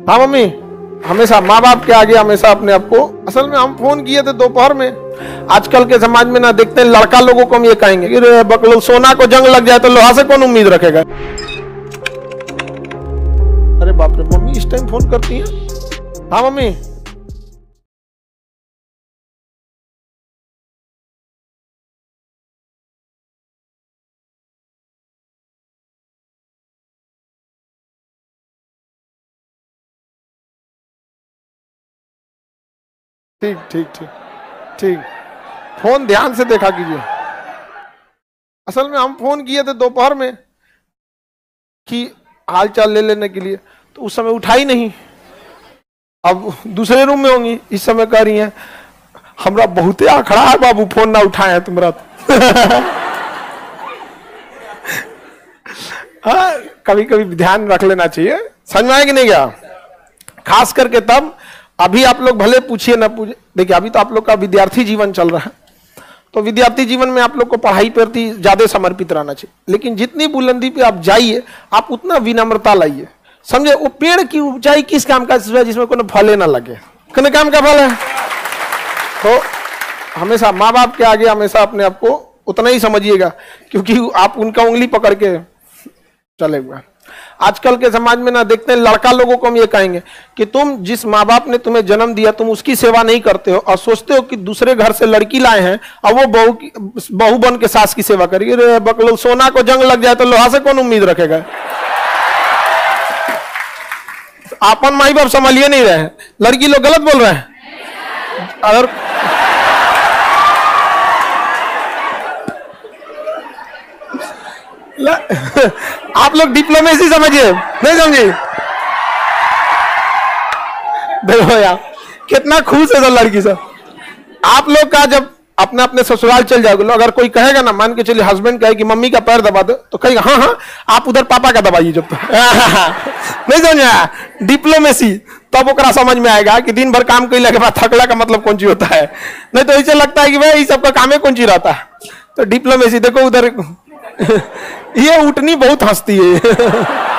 हाँ मम्मी, हमेशा माँ बाप के आगे हमेशा अपने आप को। असल में हम फोन किए थे दोपहर में। आजकल के समाज में ना देखते हैं लड़का लोगों को हम ये कहेंगे कि बकलो सोना को जंग लग जाए तो लोहा से कौन उम्मीद रखेगा। अरे बाप रे, मम्मी इस टाइम फोन करती है। हाँ मम्मी, ठीक ठीक ठीक ठीक, फोन ध्यान से देखा कीजिए। असल में हम फोन किए थे दोपहर में कि हाल चाल ले लेने के लिए, तो उस समय उठाई नहीं। अब दूसरे रूम में होंगी, इस समय कह रही हैं हमरा बहुते आखड़ा है बाबू, फोन ना उठाए तुम्हारा। हाँ, कभी कभी ध्यान रख लेना चाहिए। समझ में आया कि नहीं गया? खास करके तब, अभी आप लोग भले पूछिए ना पूछिए, देखिए अभी तो आप लोग का विद्यार्थी जीवन चल रहा है, तो विद्यार्थी जीवन में आप लोग को पढ़ाई प्रति ज्यादा समर्पित रहना चाहिए। लेकिन जितनी बुलंदी पे आप जाइए, आप उतना विनम्रता लाइए। समझे, वो पेड़ की ऊंचाई किस काम का है जिसमें कोई फले ना लगे, कोई काम का फल है। तो हमेशा माँ बाप के आगे हमेशा अपने आप को उतना ही समझिएगा, क्योंकि आप उनका उंगली पकड़ के चले हुए। आजकल के समाज में ना देखते हैं लड़का लोगों को हम ये कहेंगे कि तुम जिस माँ बाप ने तुम्हें जन्म दिया तुम उसकी सेवा नहीं करते हो, और सोचते हो कि दूसरे घर से लड़की लाए हैं और वो बहू बन के सास की सेवा करेगी। अरे बकलो सोना को जंग लग जाए तो लोहा से कौन उम्मीद रखेगा। आपन माई बाप संभालिए नहीं रहे, लड़की लोग गलत बोल रहे हैं। अगर आप लोग डिप्लोमेसी समझिए, नहीं समझिए। देखो यार कितना खुश है सब लड़की सब। आप लोग का जब अपने अपने ससुराल चल जाओगे, अगर कोई कहेगा ना, मान के चलिए हस्बैंड कहे कि मम्मी का पैर दबा दो, तो कहेगा हाँ हाँ आप उधर पापा का दबाइए जब तक। नहीं समझा डिप्लोमेसी, तब ओकरा समझ में आएगा कि दिन भर काम कैले के बाद थकला का मतलब कौन चीज होता है। नहीं तो ऐसे लगता है कि भाई इस सबका काम है कौन चीज रहता है। तो डिप्लोमेसी देखो उधर ये उठनी बहुत हंसती है।